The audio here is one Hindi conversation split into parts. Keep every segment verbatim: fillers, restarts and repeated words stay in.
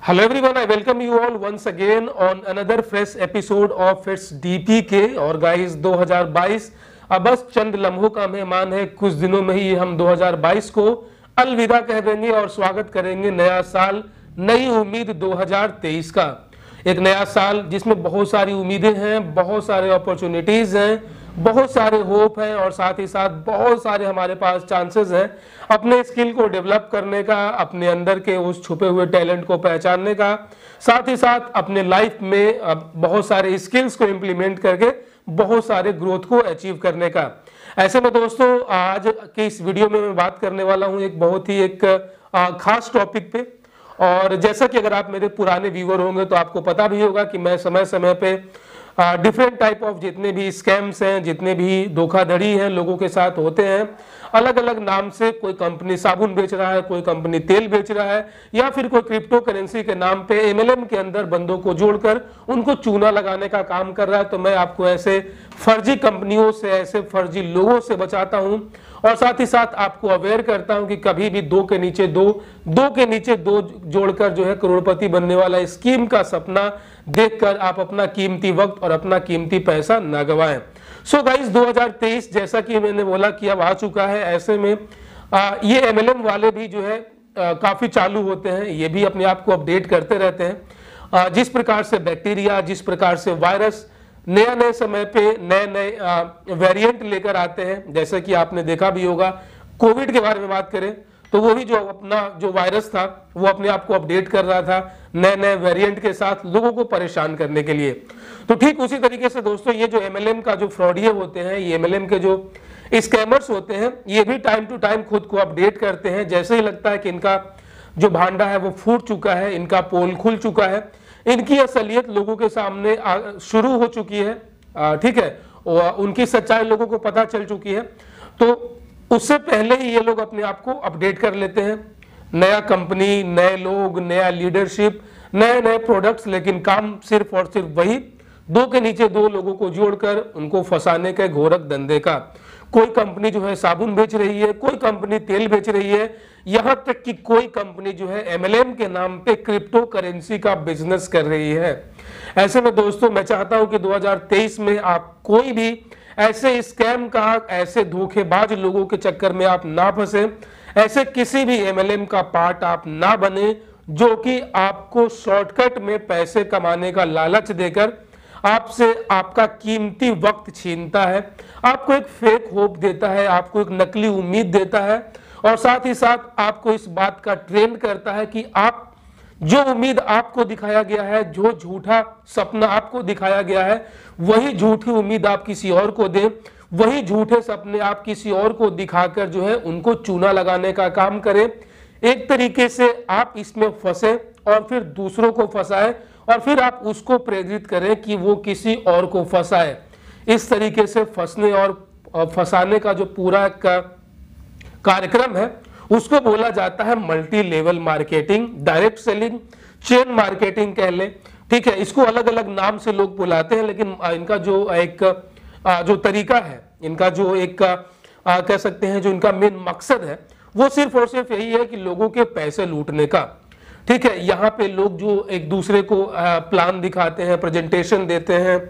Hello everyone, I welcome you all once again on another fresh episode of It's D P K। और गाइस दो हज़ार बाईस अब बस चंद लम्हों का मेहमान है। कुछ दिनों में ही हम दो हज़ार बाईस को अलविदा कह देंगे और स्वागत करेंगे नया साल, नई उम्मीद दो हज़ार तेईस का। एक नया साल जिसमें बहुत सारी उम्मीदें हैं, बहुत सारे अपॉर्चुनिटीज हैं, बहुत सारे होप हैं और साथ ही साथ बहुत सारे हमारे पास चांसेस हैं अपने स्किल को डेवलप करने का, अपने अंदर के उस छुपे हुए टैलेंट को पहचानने का, साथ ही साथ अपने लाइफ में बहुत सारे स्किल्स को इम्प्लीमेंट करके बहुत सारे ग्रोथ को अचीव करने का। ऐसे में दोस्तों आज की इस वीडियो में मैं बात करने वाला हूं एक बहुत ही एक खास टॉपिक पे। और जैसा कि अगर आप मेरे पुराने व्यूअर होंगे तो आपको पता भी होगा कि मैं समय समय पे डिफरेंट टाइप ऑफ जितने भी स्कैम्स हैं, जितने भी धोखाधड़ी हैं लोगों के साथ होते हैं, अलग अलग नाम से कोई कंपनी साबुन बेच रहा है, कोई कंपनी तेल बेच रहा है या फिर कोई क्रिप्टो करेंसी के नाम पे एमएलएम के अंदर बंदों को जोड़कर उनको चूना लगाने का काम कर रहा है। तो मैं आपको ऐसे फर्जी कंपनियों से, ऐसे फर्जी लोगों से बचाता हूं और साथ ही साथ आपको अवेयर करता हूं कि कभी भी दो के नीचे दो दो के नीचे दो जोड़कर जो है करोड़पति बनने वाला स्कीम का सपना देखकर आप अपना कीमती वक्त और अपना कीमती पैसा ना गवाएं। सो गाइस दो हज़ार तेईस जैसा कि मैंने बोला कि अब आ चुका है। ऐसे में आ, ये एमएलएम वाले भी जो है आ, काफी चालू होते हैं, ये भी अपने आप को अपडेट करते रहते हैं। आ, जिस प्रकार से बैक्टीरिया, जिस प्रकार से वायरस नए नए समय पे नए नए वेरिएंट लेकर आते हैं, जैसे कि आपने देखा भी होगा कोविड के बारे में बात करें तो वो भी जो अपना जो वायरस था वो अपने आप को अपडेट कर रहा था नए नए वेरिएंट के साथ लोगों को परेशान करने के लिए। तो ठीक उसी तरीके से दोस्तों ये जो एमएलएम का जो फ्रॉडिये होते हैं, ये एमएलएम के जो स्कैमर्स होते हैं, ये भी टाइम टू टाइम खुद को अपडेट करते हैं। जैसे ही लगता है कि इनका जो भांडा है वो फूट चुका है, इनका पोल खुल चुका है, इनकी असलियत लोगों के सामने शुरू हो चुकी है, ठीक है, और उनकी सच्चाई लोगों को पता चल चुकी है, तो उससे पहले ही ये लोग अपने आप को अपडेट कर लेते हैं। नया कंपनी, नए लोग, नया लीडरशिप, नए नए प्रोडक्ट्स, लेकिन काम सिर्फ और सिर्फ वही दो के नीचे दो लोगों को जोड़कर उनको फंसाने के घोरक धंधे का। कोई कंपनी जो है साबुन बेच रही है, कोई कंपनी तेल बेच रही है, यहां तक कि कोई कंपनी जो है एमएलएम के नाम पे क्रिप्टो करेंसी का बिजनेस कर रही है। ऐसे में दोस्तों मैं चाहता हूं कि दो हज़ार तेईस में आप कोई भी ऐसे स्कैम का, ऐसे धोखेबाज लोगों के चक्कर में आप ना फंसे, ऐसे किसी भी एमएलएम का पार्ट आप ना बने जो कि आपको शॉर्टकट में पैसे कमाने का लालच देकर आपसे आपका कीमती वक्त छीनता है, आपको एक फेक होप देता है, आपको एक नकली उम्मीद देता है और साथ ही साथ आपको इस बात का ट्रेंड करता है कि आप जो उम्मीद आपको दिखाया गया है, जो झूठा सपना आपको दिखाया गया है, वही झूठी उम्मीद आप किसी और को दें, वही झूठे सपने आप किसी और को दिखाकर जो है उनको चूना लगाने का काम करें। एक तरीके से आप इसमें फंसे और फिर दूसरों को फंसाए और फिर आप उसको प्रेरित करें कि वो किसी और को फंसाए। इस तरीके से फंसने और फंसाने का जो पूरा का कार्यक्रम है उसको बोला जाता है multi level marketing, direct selling, chain marketing कह लें, ठीक है। इसको अलग अलग नाम से लोग बुलाते हैं, लेकिन इनका जो एक जो तरीका है, इनका जो एक कह सकते हैं जो इनका मेन मकसद है वो सिर्फ और सिर्फ यही है कि लोगों के पैसे लूटने का, ठीक है। यहाँ पे लोग जो एक दूसरे को प्लान दिखाते हैं, प्रेजेंटेशन देते हैं,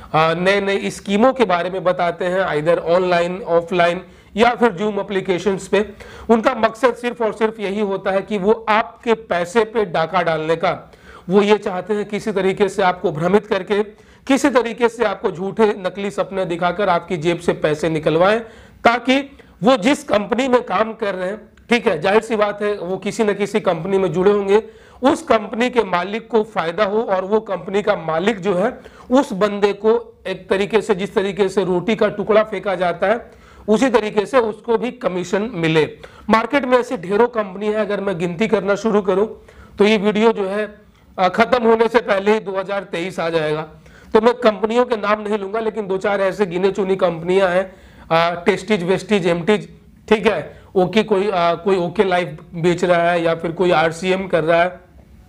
नए नए स्कीमों के बारे में बताते हैं, आइदर ऑनलाइन, ऑफलाइन या फिर जूम एप्लीकेशंस पे, उनका मकसद सिर्फ और सिर्फ यही होता है कि वो आपके पैसे पे डाका डालने का। वो ये चाहते हैं किसी तरीके से आपको भ्रमित करके, किसी तरीके से आपको झूठे नकली सपने दिखाकर आपकी जेब से पैसे निकलवाएं, ताकि वो जिस कंपनी में काम कर रहे हैं, ठीक है, जाहिर सी बात है वो किसी न किसी कंपनी में जुड़े होंगे, उस कंपनी के मालिक को फायदा हो और वो कंपनी का मालिक जो है उस बंदे को एक तरीके से, जिस तरीके से रोटी का टुकड़ा फेंका जाता है उसी तरीके से उसको भी कमीशन मिले। मार्केट में ऐसी ढेरों कंपनी है, अगर मैं गिनती करना शुरू करूं तो ये वीडियो जो है खत्म होने से पहले ही दो हज़ार तेईस आ जाएगा। तो मैं कंपनियों के नाम नहीं लूंगा, लेकिन दो चार ऐसे गिने चुनी कंपनियां हैं, टेस्टीज, वेस्टीज, एमटीज, ठीक है, ओके कोई आ, कोई ओके लाइफ बेच रहा है या फिर कोई आरसीएम कर रहा है।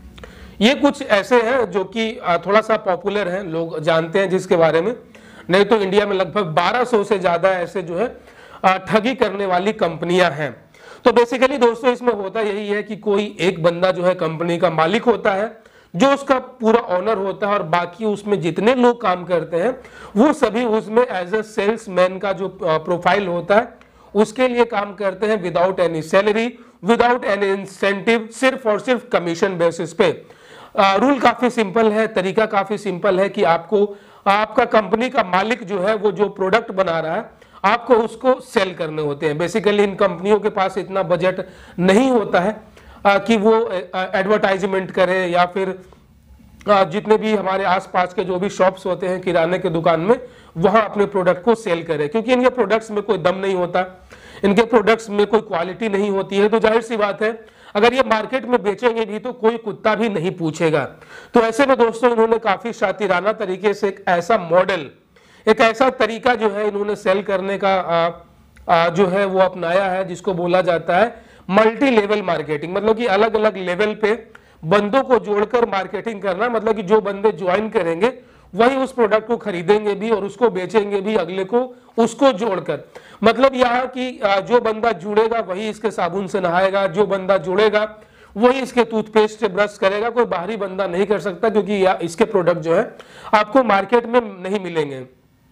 ये कुछ ऐसे हैं जो कि थोड़ा सा पॉपुलर हैं, लोग जानते हैं जिसके बारे में। नहीं तो इंडिया में लगभग बारह सौ से ज्यादा ऐसे जो है ठगी करने वाली कंपनियां हैं। तो बेसिकली दोस्तों इसमें होता यही है कि कोई एक बंदा जो है कंपनी का मालिक होता है, जो उसका पूरा ऑनर होता है, और बाकी उसमें जितने लोग काम करते हैं वो सभी उसमें एज अ सेल्समैन का जो प्रोफाइल होता है उसके लिए काम करते हैं, without any salary, without any incentive, सिर्फ और सिर्फ कमीशन बेसिस पे। रूल काफी सिंपल है, तरीका काफी सिंपल है कि आपको आपका कंपनी का मालिक जो है वो जो प्रोडक्ट बना रहा है आपको उसको सेल करने होते हैं। बेसिकली इन कंपनियों के पास इतना बजट नहीं होता है आ, कि वो एडवर्टाइजमेंट करें या फिर आ, जितने भी हमारे आसपास के जो भी शॉप्स होते हैं किराने के दुकान में वहां अपने प्रोडक्ट को सेल करें, क्योंकि इनके प्रोडक्ट्स में कोई दम नहीं होता, इनके प्रोडक्ट्स में कोई क्वालिटी नहीं होती है। तो जाहिर सी बात है अगर ये मार्केट में बेचेंगे भी तो कोई कुत्ता भी नहीं पूछेगा। तो ऐसे में दोस्तों इन्होंने काफी शातिराना तरीके से एक ऐसा मॉडल, एक ऐसा तरीका जो है इन्होंने सेल करने का आ, आ, जो है वो अपनाया है, जिसको बोला जाता है मल्टी लेवल मार्केटिंग। मतलब कि अलग अलग लेवल पे बंदों को जोड़कर मार्केटिंग करना, मतलब कि जो बंदे ज्वाइन करेंगे वही उस प्रोडक्ट को खरीदेंगे भी और उसको बेचेंगे भी अगले को, उसको जोड़कर। मतलब यहाँ कि जो बंदा जुड़ेगा वही इसके साबुन से नहाएगा, जो बंदा जुड़ेगा वही इसके टूथपेस्ट से ब्रश करेगा, कोई बाहरी बंदा नहीं कर सकता, क्योंकि इसके प्रोडक्ट जो है आपको मार्केट में नहीं मिलेंगे।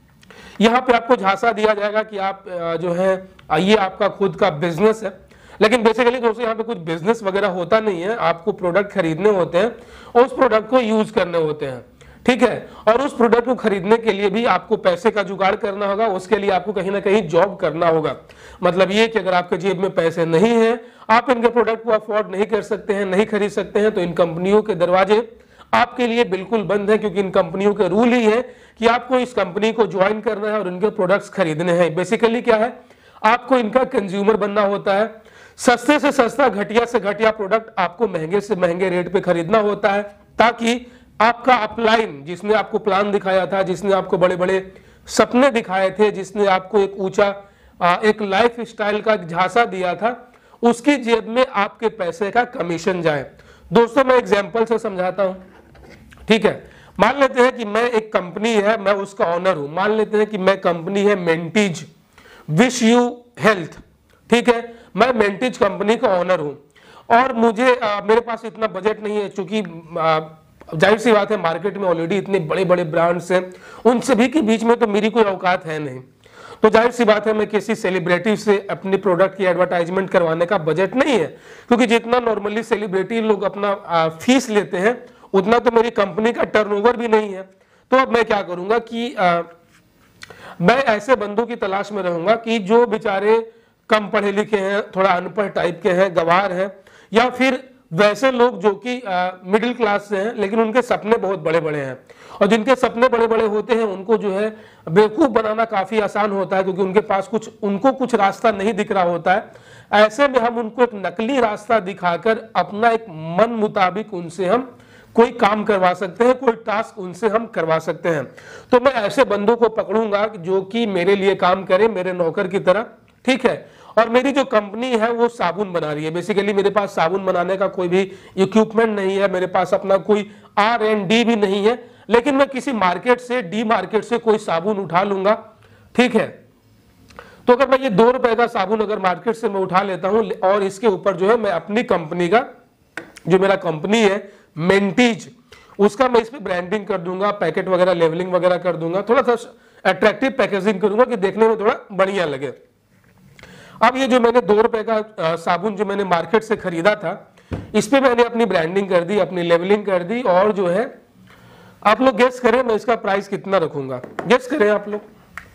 यहाँ पे आपको झांसा दिया जाएगा कि आप जो है ये आपका खुद का बिजनेस है, लेकिन बेसिकली दोस्तों यहाँ पे कुछ बिजनेस वगैरह होता नहीं है। आपको प्रोडक्ट खरीदने होते हैं और उस प्रोडक्ट को यूज करने होते हैं, ठीक है। और उस प्रोडक्ट को खरीदने के लिए भी आपको पैसे का जुगाड़ करना होगा, उसके लिए आपको कहीं ना कहीं जॉब करना होगा। मतलब ये कि अगर आपके जेब में पैसे नहीं है, आप इनके प्रोडक्ट को अफोर्ड नहीं कर सकते हैं, नहीं खरीद सकते हैं, तो इन कंपनियों के दरवाजे आपके लिए बिल्कुल बंद है, क्योंकि इन कंपनियों के रूल ही है कि आपको इस कंपनी को ज्वाइन करना है और इनके प्रोडक्ट्स खरीदने हैं। बेसिकली क्या है, आपको इनका कंज्यूमर बनना होता है, सस्ते से सस्ता, घटिया से घटिया प्रोडक्ट आपको महंगे से महंगे रेट पे खरीदना होता है, ताकि आपका अपलाइन, जिसने आपको प्लान दिखाया था, जिसने आपको बड़े बड़े सपने दिखाए थे, जिसने आपको एक ऊंचा एक लाइफ स्टाइल का झांसा दिया था, उसकी जेब में आपके पैसे का कमीशन जाए। दोस्तों मैं एग्जाम्पल से समझाता हूं, ठीक है। मान लेते हैं कि मैं एक कंपनी है, मैं उसका ऑनर हूं। मान लेते हैं कि मैं कंपनी है मेंटीज विश यू हेल्थ, ठीक है। मैं मेंटीज कंपनी का ऑनर हूं और मुझे आ, मेरे पास इतना बजट नहीं है, क्योंकि जाहिर सी बात है मार्केट में ऑलरेडी इतने बड़े बड़े ब्रांड्स हैं, उन सभी के बीच में तो मेरी कोई औकात है नहीं। तो जाहिर सी बात है मैं किसी सेलिब्रिटी से अपने प्रोडक्ट की एडवर्टाइजमेंट करवाने का बजट नहीं है, क्योंकि जितना नॉर्मली सेलिब्रिटी लोग अपना आ, फीस लेते हैं उतना तो मेरी कंपनी का टर्नओवर भी नहीं है। तो अब मैं क्या करूंगा कि आ, मैं ऐसे बंदों की तलाश में रहूंगा कि जो बेचारे कम पढ़े लिखे हैं, थोड़ा अनपढ़ टाइप के हैं, गवार हैं, या फिर वैसे लोग जो कि मिडिल क्लास से हैं लेकिन उनके सपने बहुत बड़े बड़े हैं। और जिनके सपने बड़े बड़े होते हैं उनको जो है बेवकूफ़ बनाना काफ़ी आसान होता है, क्योंकि उनके पास कुछ उनको कुछ रास्ता नहीं दिख रहा होता है। ऐसे में हम उनको एक नकली रास्ता दिखाकर अपना एक मन मुताबिक उनसे हम कोई काम करवा सकते हैं, कोई टास्क उनसे हम करवा सकते हैं। तो मैं ऐसे बंदों को पकड़ूंगा जो कि मेरे लिए काम करे, मेरे नौकर की तरह, ठीक है। और मेरी जो कंपनी है वो साबुन बना रही है। बेसिकली मेरे पास साबुन बनाने का कोई भी इक्विपमेंट नहीं है, मेरे पास अपना कोई आर एंड डी भी नहीं है, लेकिन मैं किसी मार्केट से, डी मार्केट से कोई साबुन उठा लूंगा, ठीक है। तो अगर मैं ये दो रुपए का साबुन अगर मार्केट से मैं उठा लेता हूं और इसके ऊपर जो है मैं अपनी कंपनी का, जो मेरा कंपनी है मेंटीज, उसका मैं इस पे ब्रांडिंग कर दूंगा, पैकेट वगैरह लेवलिंग वगैरह कर दूंगा, थोड़ा सा अट्रैक्टिव पैकेजिंग करूंगा कि देखने में थोड़ा बढ़िया लगे। अब ये जो मैंने दो रुपए का साबुन जो मैंने मार्केट से खरीदा था, इस पे मैंने अपनी ब्रांडिंग कर दी, अपनी लेवलिंग कर दी, और जो है आप लोग गेस करें मैं इसका प्राइस कितना रखूंगा, गेस करें आप लोग।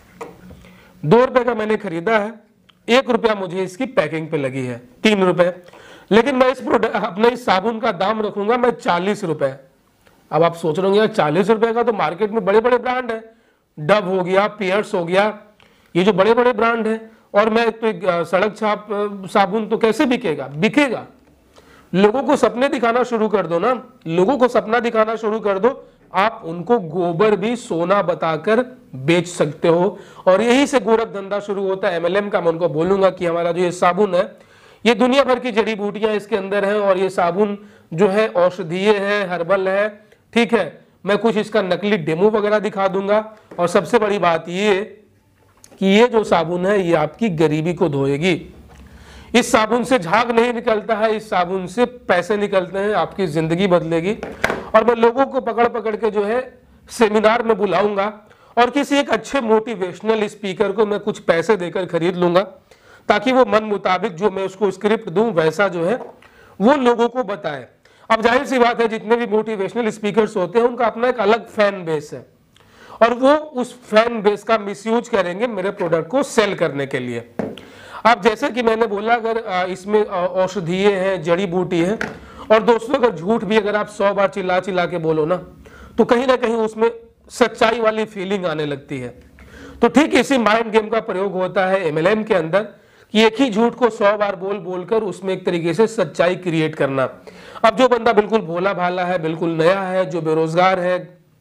दो रुपए का मैंने खरीदा है, एक रुपया मुझे इसकी पैकिंग पे लगी है, तीन रुपए, लेकिन मैं इस प्रोडक्ट अपने इस साबुन का दाम रखूंगा मैं चालीस रुपए। अब आप सोच रहे होंगे यार चालीस रुपए का तो मार्केट में बड़े बड़े ब्रांड है, डव हो गया, पियर्स हो गया, ये जो बड़े बड़े ब्रांड है, और मैं तो सड़क छाप साबुन तो कैसे बिकेगा? बिकेगा। लोगों को सपने दिखाना शुरू कर दो ना, लोगों को सपना दिखाना शुरू कर दो, आप उनको गोबर भी सोना बताकर बेच सकते हो। और यही से गोरख धंधा शुरू होता है एमएलएम का। मैं उनको बोलूंगा कि हमारा जो ये साबुन है ये दुनिया भर की जड़ी बूटियां इसके अंदर हैं, और ये साबुन जो है औषधीय है, हर्बल है, ठीक है। मैं कुछ इसका नकली डेमो वगैरह दिखा दूंगा, और सबसे बड़ी बात ये कि ये जो साबुन है ये आपकी गरीबी को धोएगी। इस साबुन से झाग नहीं निकलता है, इस साबुन से पैसे निकलते हैं, आपकी जिंदगी बदलेगी। और मैं लोगों को पकड़ पकड़ के जो है सेमिनार में बुलाऊंगा और किसी एक अच्छे मोटिवेशनल स्पीकर को मैं कुछ पैसे देकर खरीद लूंगा, ताकि वो मन मुताबिक जो मैं उसको स्क्रिप्ट दूं वैसा जो है वो लोगों को बताए। अब जाहिर सी बात है, जितने भी मोटिवेशनल स्पीकर्स होते हैं उनका अपना एक अलग फैन बेस है, और वो उस फैन बेस का मिसयूज करेंगे मेरे प्रोडक्ट को सेल करने के लिए। अब जैसे कि मैंने बोला, अगर इसमें औषधीय है, जड़ी बूटी है, और दोस्तों अगर झूठ भी अगर आप सौ बार चिल्ला चिल्ला के बोलो ना, तो कहीं ना कहीं उसमें सच्चाई वाली फीलिंग आने लगती है। तो ठीक इसी माइंड गेम का प्रयोग होता है एमएलएम के अंदर, कि एक ही झूठ को सौ बार बोल बोलकर उसमें एक तरीके से सच्चाई क्रिएट करना। अब जो बंदा बिल्कुल भोला भाला है, बिल्कुल नया है, जो बेरोजगार है,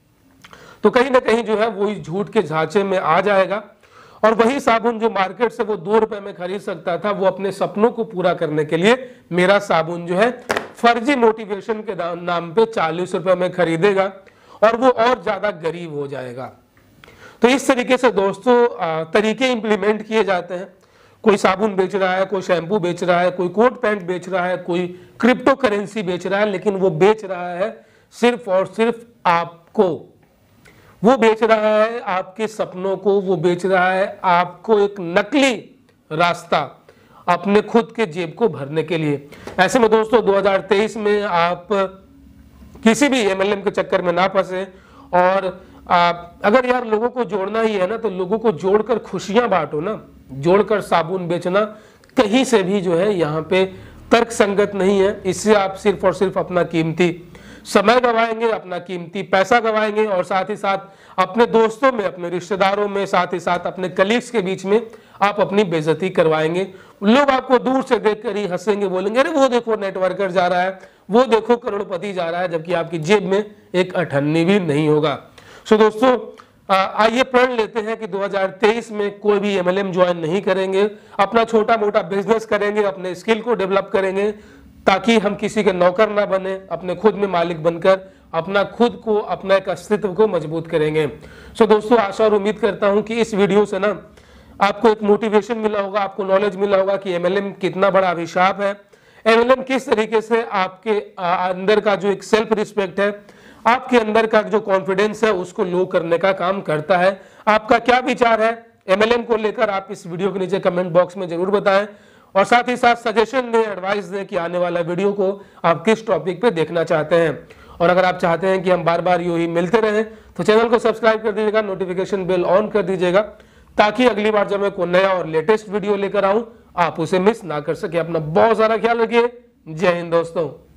तो कहीं ना कहीं जो है वो इस झूठ के झांचे में आ जाएगा, और वही साबुन जो मार्केट से वो दो रुपए में खरीद सकता था, वो अपने सपनों को पूरा करने के लिए मेरा साबुन जो है फर्जी मोटिवेशन के नाम पे चालीस रुपए में खरीदेगा, और वो और ज्यादा गरीब हो जाएगा। तो इस तरीके से दोस्तों तरीके इंप्लीमेंट किए जाते हैं। कोई साबुन बेच रहा है, कोई शैम्पू बेच रहा है, कोई कोट पैंट बेच रहा है, कोई क्रिप्टो करेंसी बेच रहा है, लेकिन वो बेच रहा है सिर्फ और सिर्फ आपको। वो बेच रहा है आपके सपनों को, वो बेच रहा है आपको एक नकली रास्ता अपने खुद के जेब को भरने के लिए। ऐसे में दोस्तों दो हज़ार तेईस में आप किसी भी एमएलएम के चक्कर में ना फंसे, और आप अगर यार लोगों को जोड़ना ही है ना, तो लोगों को जोड़कर खुशियां बांटो ना। जोड़कर साबुन बेचना कहीं से भी जो है यहाँ पे तर्क संगत नहीं है। इससे आप सिर्फ और सिर्फ अपना कीमती समय गवाएंगे, अपना कीमती पैसा गवाएंगे, और साथ ही साथ अपने दोस्तों में, अपने रिश्तेदारों में, साथ ही साथ अपने कलीग्स के बीच में आप अपनी बेइज्जती करवाएंगे। लोग आपको दूर से देखकर ही हंसेंगे, बोलेंगे अरे वो देखो नेटवर्कर जा रहा है, वो देखो करोड़पति जा रहा है, जबकि आपकी जेब में एक अठन्नी भी नहीं होगा। सो दोस्तों आइए प्रण लेते हैं कि दो हज़ार तेईस में कोई भी एमएलएम ज्वाइन नहीं करेंगे, अपना छोटा मोटा बिजनेस करेंगे, अपने स्किल को डेवलप करेंगे, ताकि हम किसी के नौकर ना बने, अपने खुद में मालिक बनकर अपना खुद को, अपना एक अस्तित्व को मजबूत करेंगे। सो दोस्तों आशा और उम्मीद करता हूं कि इस वीडियो से ना आपको एक मोटिवेशन मिला होगा, आपको नॉलेज मिला होगा कि एमएलएम कितना बड़ा अभिशाप है, एमएलएम किस तरीके से आपके अंदर का जो एक सेल्फ रिस्पेक्ट है, आपके अंदर का जो कॉन्फिडेंस है, उसको लो करने का काम करता है। आपका क्या विचार है एमएलएम को लेकर, आप इस वीडियो के नीचे कमेंट बॉक्स में जरूर बताएं, और साथ ही साथ सजेशन दें, एडवाइस दें कि आने वाला वीडियो को आप किस टॉपिक पे देखना चाहते हैं। और अगर आप चाहते हैं कि हम बार बार यूं ही मिलते रहें, तो चैनल को सब्सक्राइब कर दीजिएगा, नोटिफिकेशन बेल ऑन कर दीजिएगा, ताकि अगली बार जब मैं कोई नया और लेटेस्ट वीडियो लेकर आऊं आप उसे मिस ना कर सके। अपना बहुत सारा ख्याल रखिए। जय हिंद दोस्तों।